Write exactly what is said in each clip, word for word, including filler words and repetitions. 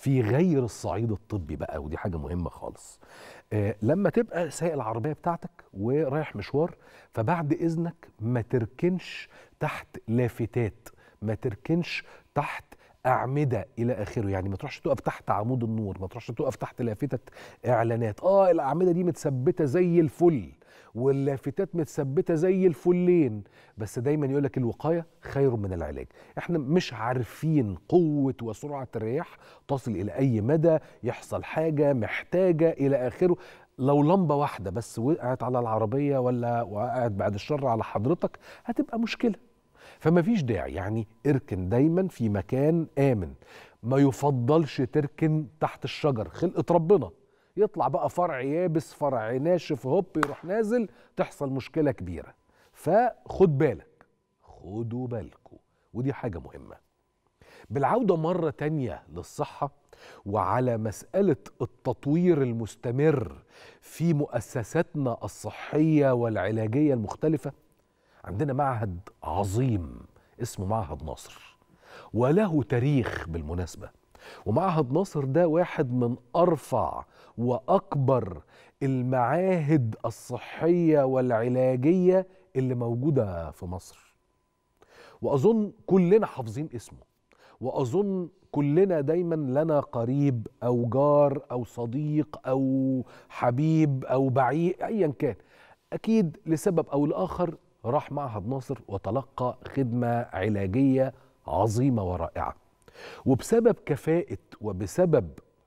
في غير الصعيد الطبي بقى، ودي حاجة مهمة خالص. آه لما تبقى سايق العربية بتاعتك ورايح مشوار، فبعد إذنك ما تركنش تحت لافتات، ما تركنش تحت أعمدة إلى آخره. يعني ما تروحش تقف تحت عمود النور، ما تروحش تقف تحت لافتة إعلانات. آه الأعمدة دي متثبتة زي الفل واللافتات متثبتة زي الفلين، بس دايما يقولك الوقاية خير من العلاج. احنا مش عارفين قوة وسرعة الرياح تصل إلى أي مدى، يحصل حاجة محتاجة إلى آخره. لو لمبة واحدة بس وقعت على العربية ولا وقعت بعد الشر على حضرتك هتبقى مشكلة. فما فيش داعي، يعني اركن دايما في مكان آمن. ما يفضلش تركن تحت الشجر، خلقة ربنا يطلع بقى فرع يابس فرع ناشف هوب يروح نازل، تحصل مشكلة كبيرة. فخد بالك، خدوا بالكم، ودي حاجة مهمة. بالعودة مرة تانية للصحة وعلى مسألة التطوير المستمر في مؤسساتنا الصحية والعلاجية المختلفة، عندنا معهد عظيم اسمه معهد ناصر، وله تاريخ بالمناسبة. ومعهد ناصر ده واحد من أرفع وأكبر المعاهد الصحية والعلاجية اللي موجودة في مصر، وأظن كلنا حافظين اسمه، وأظن كلنا دايما لنا قريب أو جار أو صديق أو حبيب أو بعيد أيا كان، أكيد لسبب أو لآخر راح معهد ناصر وتلقى خدمة علاجية عظيمة ورائعة. وبسبب كفاءة وبسبب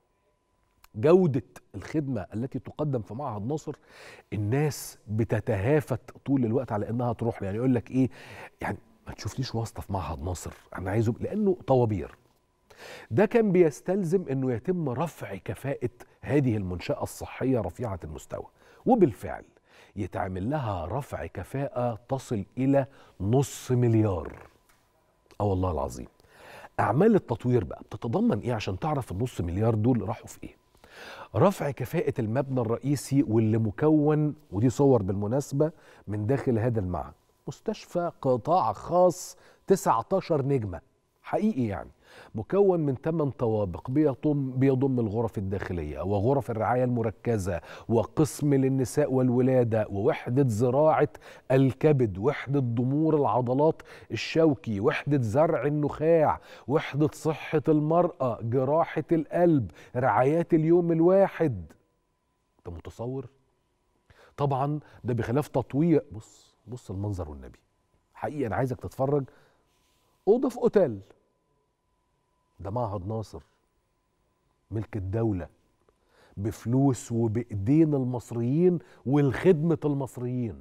جودة الخدمة التي تقدم في معهد ناصر، الناس بتتهافت طول الوقت على انها تروح. يعني يقول لك ايه، يعني ما تشوفليش واسطة في معهد ناصر، انا عايزه لانه طوابير. ده كان بيستلزم انه يتم رفع كفاءة هذه المنشأة الصحية رفيعة المستوى، وبالفعل يتعمل لها رفع كفاءة تصل الى نص مليار. اه والله العظيم. اعمال التطوير بقى بتتضمن ايه عشان تعرف النص مليار دول راحوا في ايه؟ رفع كفاءة المبنى الرئيسي واللي مكون، ودي صور بالمناسبة من داخل هذا المعهد، مستشفى قطاع خاص تسعة عشر نجمة حقيقي، يعني مكون من ثمان طوابق بيضم بيضم الغرف الداخلية وغرف الرعاية المركزة وقسم للنساء والولادة ووحدة زراعة الكبد، وحدة ضمور العضلات الشوكي، وحدة زرع النخاع، وحدة صحة المرأة، جراحة القلب، رعايات اليوم الواحد. انت متصور؟ طبعا ده بخلاف تطوير. بص بص المنظر والنبي، حقيقي انا عايزك تتفرج. اوضه في اوتيل، ده معهد ناصر ملك الدولة بفلوس وبإيدين المصريين والخدمة المصريين.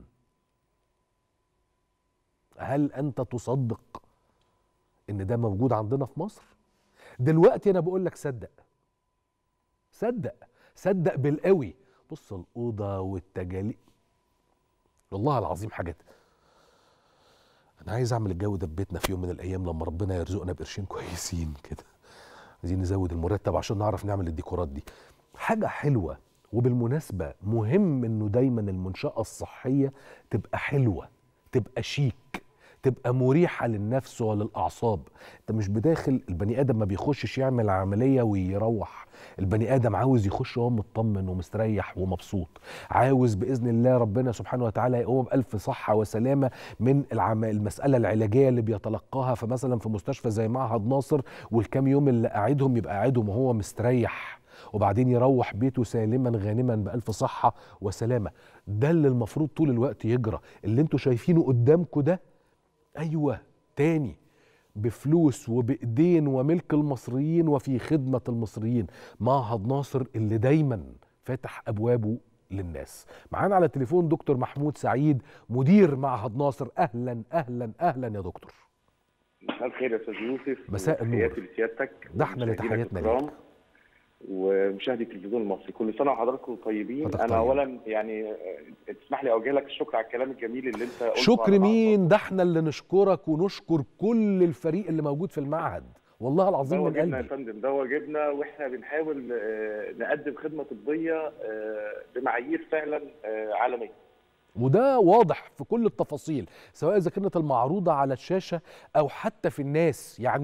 هل أنت تصدق إن ده موجود عندنا في مصر؟ دلوقتي أنا بقول لك صدق صدق صدق بالقوي. بص الأوضة والتجالي، والله العظيم حاجات. أنا عايز أعمل الجو ده في بيتنا في يوم من الأيام لما ربنا يرزقنا بقرشين كويسين كده، عايزين نزود المرتب عشان نعرف نعمل الديكورات دي. حاجة حلوة. وبالمناسبة مهم انه دايما المنشأة الصحية تبقى حلوة، تبقى شيك، تبقى مريحة للنفس وللأعصاب. انت مش بداخل، البني آدم ما بيخشش يعمل عملية ويروح، البني آدم عاوز يخش وهو مطمن ومستريح ومبسوط، عاوز بإذن الله ربنا سبحانه وتعالى يقوم بألف صحة وسلامة من المسألة العلاجية اللي بيتلقاها. فمثلا في مستشفى زي معهد ناصر والكام يوم اللي قاعدهم يبقى قاعدهم وهو مستريح، وبعدين يروح بيته سالما غانما بألف صحة وسلامة. ده اللي المفروض طول الوقت يجرى. اللي انتوا شايفينه قدامكم ده، أيوة تاني، بفلوس وبإيدين وملك المصريين وفي خدمة المصريين. معهد ناصر اللي دايما فاتح أبوابه للناس. معانا على التليفون دكتور محمود سعيد مدير معهد ناصر. أهلا أهلا أهلا يا دكتور. مساء الخير يا أستاذ يوسف. مساء النور. تحياتي لسيادتك، ده احنا اللي تحياتنا ليك ومشاهدي التلفزيون المصري. كل سنه وحضراتكم طيبين. انا طيب. اولا يعني تسمح لي اوجه لك الشكر على الكلام الجميل اللي انت قلته. شكر مين؟ ده احنا اللي نشكرك ونشكر كل الفريق اللي موجود في المعهد، والله العظيم من قلبي. ده واجبنا يا فندم، ده واجبنا، واحنا بنحاول نقدم خدمه طبيه بمعايير فعلا عالميه، وده واضح في كل التفاصيل، سواء اذا كانت المعروضه على الشاشه او حتى في الناس. يعني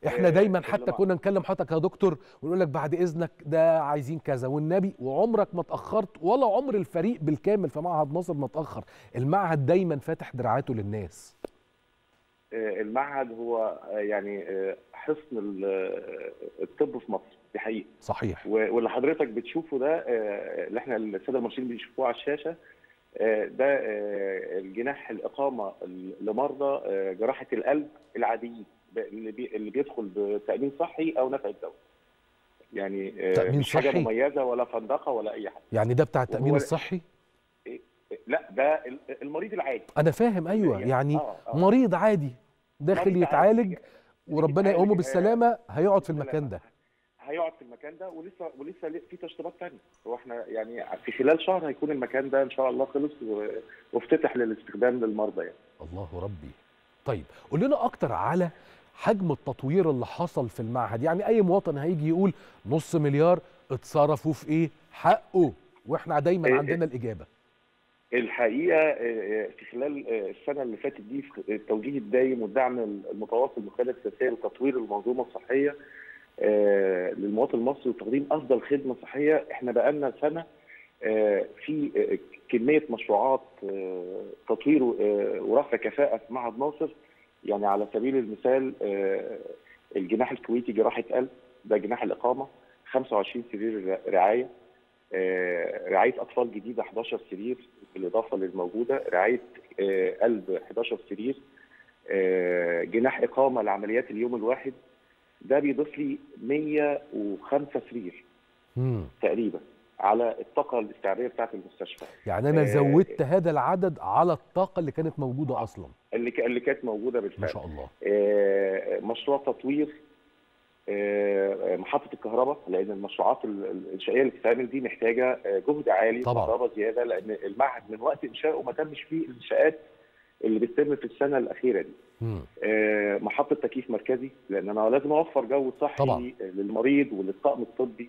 احنا دايما حتى اللي مع- كنا نكلم حضرتك يا دكتور ونقول لك بعد اذنك ده عايزين كذا والنبي، وعمرك ما اتاخرت ولا عمر الفريق بالكامل في معهد ناصر ما اتاخر. المعهد دايما فاتح دراعاته للناس. آه، المعهد هو آه، يعني آه، حصن ال- آه، الطب في مصر، دي حقيقه. صحيح. و- واللي حضرتك بتشوفه ده آه، اللي احنا الساده المرشدين بيشوفوه على الشاشه، آه، ده آه، الجناح الاقامه لمرضى آه، جراحه القلب العاديين، ب- اللي بي- اللي بيدخل بتامين صحي او نفع الدواء. يعني آه، تامين مش حاجه صحي؟ مميزه ولا فندقه ولا اي حاجه. يعني ده بتاع التامين وهو الصحي؟ لا، ده المريض العادي. انا فاهم، ايوه، يعني يعني اه اه مريض عادي داخل مريض يتعالج عادي وربنا يقومه يتعالج آه، بالسلامه، هيقعد في المكان بالسلامه، ده. هيقعد في المكان ده، ولسه ولسه ليه- في تشطيبات ثانيه. هو احنا يعني في خلال شهر هيكون المكان ده ان شاء الله خلص و- وافتتح للاستخدام للمرضى يعني. الله ربي. طيب قول لنا اكتر على حجم التطوير اللي حصل في المعهد. يعني اي مواطن هيجي يقول نص مليار اتصرفوا في ايه؟ حقه، واحنا دايما إيه عندنا الاجابه. الحقيقه آه، في خلال آه، السنه اللي فاتت دي، في التوجيه الدايم والدعم المتواصل من القياده السياسيه لتطوير المنظومه الصحيه آه، للمواطن المصري وتقديم افضل خدمه صحيه. احنا بقالنا سنه آه، في آه، كميه مشروعات آه، تطوير آه، ورفع كفاءه في معهد ناصر. يعني على سبيل المثال آه، الجناح الكويتي جراحه قلب، ده جناح الاقامه خمسة وعشرين سرير رعايه، آه، رعايه اطفال جديده حداشر سرير بالاضافه للموجوده، رعايه آه، قلب حداشر سرير، آه، جناح اقامه لعمليات اليوم الواحد، ده بيضيف لي مية وخمسة سرير امم تقريبا على الطاقه الاستيعابيه بتاعه المستشفى. يعني انا آه، زودت هذا العدد على الطاقه اللي كانت موجوده اصلا. اللي ك- اللي كانت موجوده ما بالفعل. شاء الله. آه، مشروع تطوير آه، محطه الكهرباء، لان المشروعات ال- ال- الانشائيه اللي بتتعمل دي محتاجه آه، جهد عالي طبعا. وكهرباء زياده، لان المعهد من وقت انشائه ما تمش فيه الانشاءات اللي بتتم في السنه الاخيره دي. امم آه، محطه تكييف مركزي، لان انا لازم اوفر جو صحي طبعا. للمريض وللطاقم الطبي.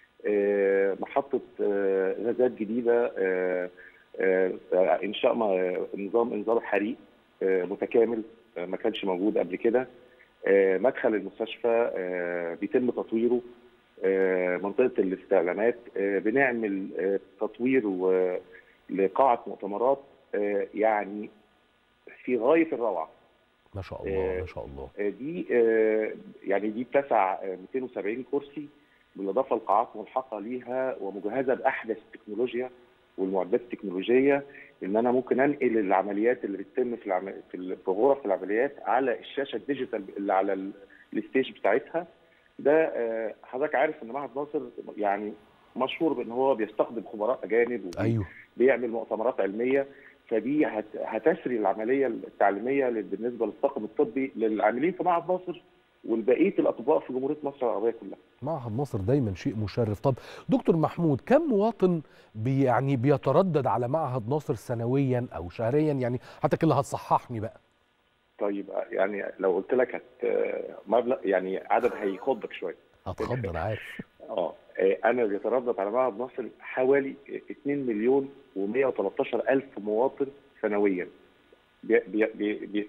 آه، محطه آه، غازات جديده، آه، آه، انشاء م- نظام انذار حريق آه، متكامل آه، ما كانش موجود قبل كده. آه، مدخل المستشفى آه، بيتم تطويره. آه، منطقه الاستعلامات آه، بنعمل آه، تطوير و- لقاعه مؤتمرات آه، يعني في غايه الروعه. ما شاء الله ما شاء الله. آه، دي آه، يعني دي بتسع آه، مئتين وسبعين كرسي، بالاضافه لقاعات ملحقه ليها ومجهزه باحدث التكنولوجيا والمعدات التكنولوجيه، ان انا ممكن انقل العمليات اللي بتتم في العم... في ال- في غرف العمليات على الشاشه الديجيتال اللي على ال- الستيج بتاعتها. ده آه، حضرتك عارف ان معهد ناصر يعني مشهور بان هو بيستخدم خبراء اجانب ايوه. وبيعمل مؤتمرات علميه. فدي هت- هتسري العمليه التعليميه لل- بالنسبه للطاقم الطبي للعاملين في معهد ناصر ولبقيه الاطباء في جمهوريه مصر العربيه كلها. معهد ناصر دايما شيء مشرف. طب دكتور محمود، كم مواطن بي يعني بيتردد على معهد ناصر سنويا او شهريا؟ يعني حتى اللي هتصححني بقى. طيب يعني لو قلت لك هت مبلغ، يعني عدد هيخضك شويه. هتخض انا عارف. اه انا بيتردد على معهد ناصر حوالي اتنين مليون ومئة وثلاثة عشر الف مواطن سنويا بي بي بي بي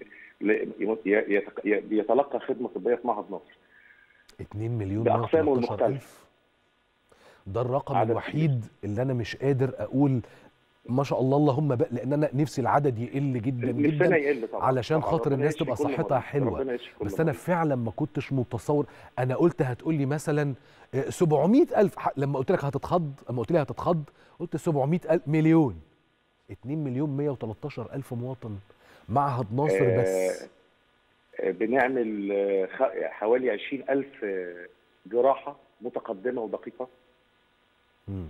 يتق- بيتلقى خدمه طبيه في معهد ناصر اتنين مليون باقسامه ومئة وثلاثة عشر المختلفه. ألف. ده الرقم عدد الوحيد اللي انا مش قادر اقول ما شاء الله اللهم بقى، لان انا نفسي العدد يقل جدا نفسنا جدا يقل طبعا علشان طبعا. خاطر ربنا الناس يشفي تبقى كل صحتها مريض. حلوه. ربنا يشفي كل بس انا مريض. فعلا ما كنتش متصور. انا قلت هتقول لي مثلا آه، سبعمئة ألف. ح- لما قلت لك هتتخض، لما قلت لي هتتخض قلت سبعمئة ألف مليون. اتنين مليون ومئة وثلاثة عشر ألف مواطن معهد ناصر بس. آه آه، بنعمل آه، خ- حوالي عشرين الف آه، جراحه متقدمه ودقيقه. مم.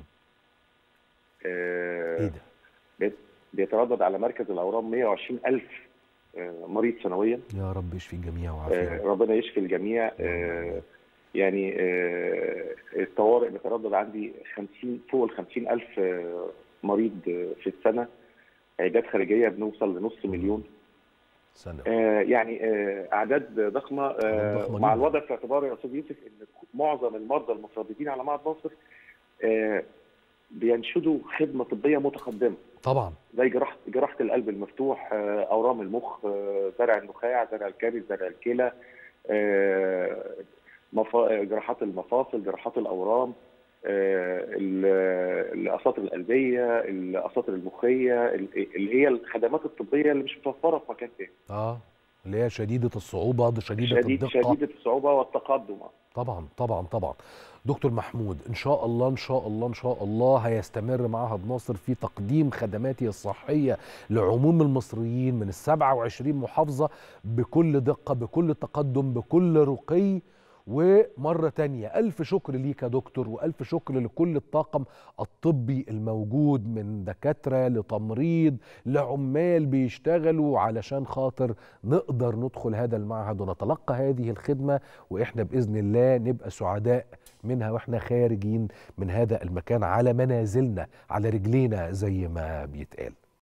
آه، ايه ده؟ بيت- بيتردد على مركز الاورام مئة وعشرين الف آه، مريض سنويا. يا رب يشفي الجميع آه، ويعافيهم. ربنا يشفي الجميع. آه، يعني آه، الطوارئ بيتردد عندي خمسين فوق ال خمسين الف آه، مريض آه، في السنه. عيادات خارجيه بنوصل لنص مليون. سنة. آه، يعني آه، اعداد ضخمه. آه، ضخمة مع جداً. الوضع في اعتبار يا استاذ يوسف ان معظم المرضى المترددين على معهد ناصر آه، بينشدوا خدمه طبيه متقدمه، طبعا. زي جراحه جراحه القلب المفتوح، آه، اورام المخ، آه، زرع النخاع، زرع الكبد، زرع الكلى، جراحات المفاصل، جراحات الاورام، الاساطر القلبيه، الاساطر المخيه، اللي هي الخدمات الطبيه اللي مش متوفره في مكان تاني. اه اللي هي شديده الصعوبه، شديده شديد الدقه. شديده الصعوبه والتقدم. طبعا طبعا طبعا. دكتور محمود، ان شاء الله ان شاء الله ان شاء الله هيستمر معهد ناصر في تقديم خدماته الصحيه لعموم المصريين من ال سبعة وعشرين محافظه بكل دقه، بكل تقدم، بكل رقي. ومرة تانية ألف شكر ليك يا دكتور، وألف شكر لكل الطاقم الطبي الموجود من دكاترة لتمريض لعمال بيشتغلوا علشان خاطر نقدر ندخل هذا المعهد ونتلقى هذه الخدمة، وإحنا بإذن الله نبقى سعداء منها وإحنا خارجين من هذا المكان على منازلنا، على رجلينا زي ما بيتقال.